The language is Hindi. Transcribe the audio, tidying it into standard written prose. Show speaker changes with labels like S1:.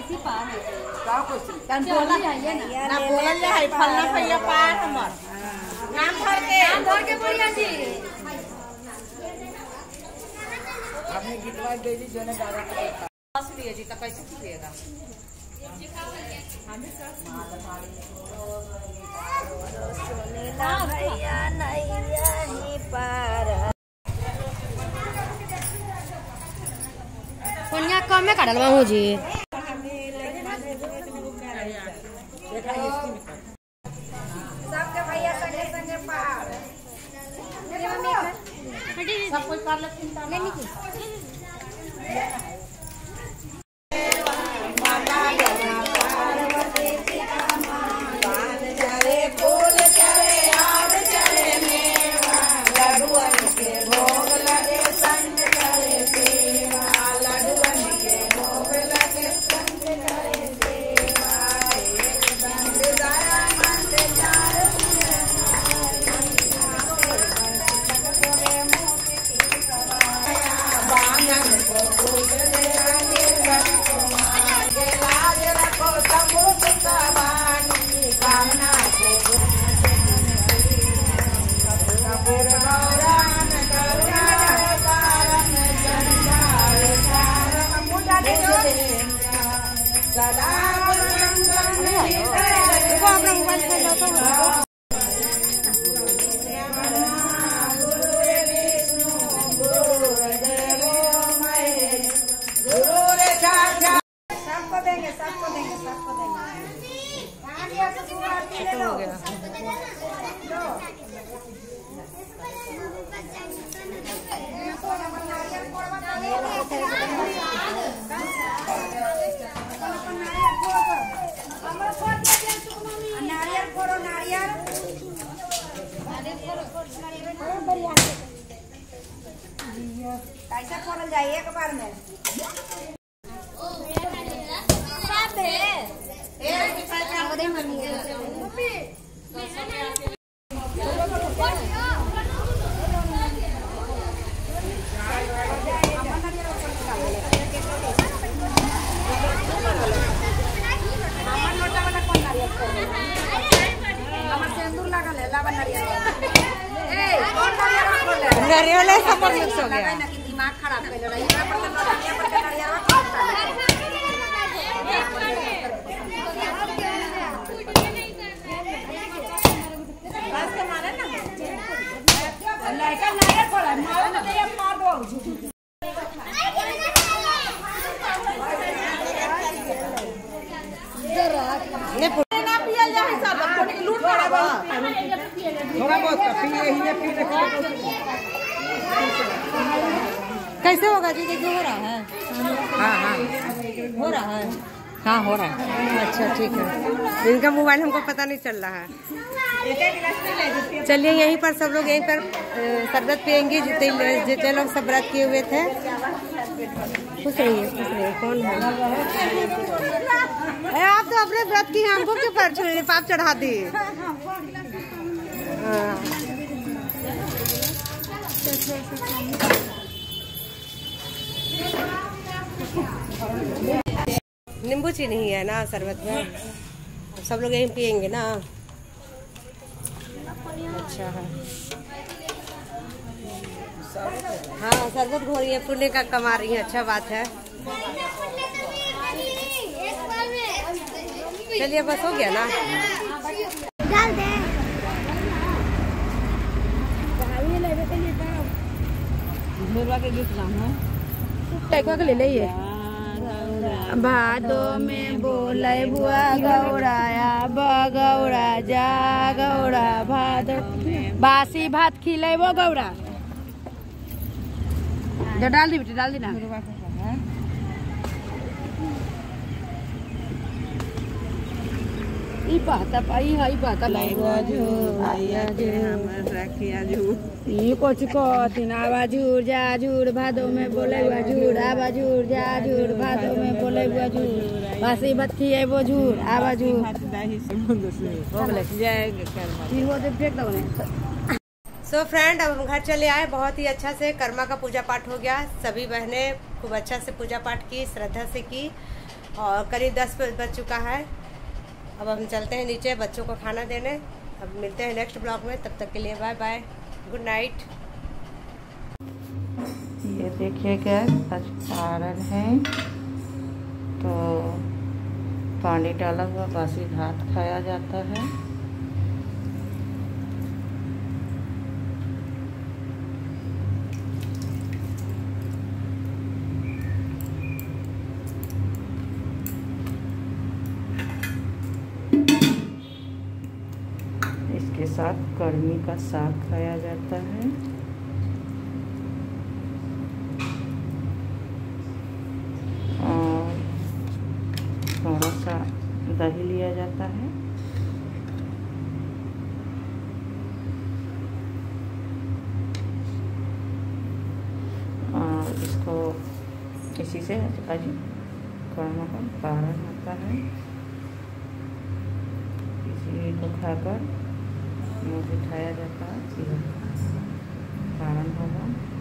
S1: कैसी पार है
S2: का कुछ
S1: तन बोला जाइए
S2: ना बोलल जाए फलना भैया पार हमर नाम भर के बुढ़िया जी आपने गिटवा दे दी जोने गाना पास लिए जी तो कैसे कीजिएगा
S1: भैया नैया ही पार कोनिया कम में काटल बाबू जी सबके भैया संगे संगे पार
S2: सब कोई कर लेते
S1: नहीं की कैसे खोल जाइए एक बार में
S2: नारियल सब पर मिक्स हो गया
S1: दिमाग खराब कर रही कैसे होगा जी देखिए हो रहा है
S2: हाँ
S1: हो रहा है
S2: हाँ हो रहा है
S1: अच्छा ठीक है
S2: इनका मोबाइल हमको पता नहीं चल रहा है चलिए यहीं पर सब लोग यहीं पर शरबत पियेंगे जितने लोग सब व्रत किए हुए थे खुश रहिए कौन है आप तो अपने व्रत की हमको क्यों पर छोड़े पाप चढ़ा दी नींबू चीनी ही है ना शरबत में सब लोग यहीं पियेंगे ना अच्छा है हाँ शरबत घोरी है पुण्य का कमा रही है अच्छा बात है चलिए बस हो गया ना
S1: डाल दे के ले लीजिए भादो में बोले बुआ गौराया बगौरा जा गौरा भादो बासी भात खिले वो गौरा जो डाल दी बेटी डाल दी ना ई बात पाई हाई बात लाइवाजू आयाजे हमर रखिया जू ई कोच को तीन आवाजूर जाजूर भादो में बोले बाजूर आवाजूर जाजूर भादो में बोले बाजूर बासी बत्ती है वो झूर आवाजूर हो गले जय तीन वो फेंक दो ने
S2: सो फ्रेंड अब हम घर चले आए बहुत ही अच्छा से कर्मा का पूजा पाठ हो गया सभी बहनें खूब अच्छा से पूजा पाठ की श्रद्धा से की और करीब 10 बज चुका है। अब हम चलते हैं नीचे बच्चों को खाना देने। अब मिलते हैं नेक्स्ट ब्लॉग में, तब तक के लिए बाय बाय, गुड नाइट।
S1: ये देखिए गैस, आज पारण है तो पानी डाला हुआ बासी भात खाया जाता है। इसके साथ कर्मी का साग खाया जाता है। और थोड़ा सा दही लिया जाता है। और इसको इसी से आज कर्म का पारण होता है। इसी को खाकर मुँह उठाया जाता है, पारण होगा।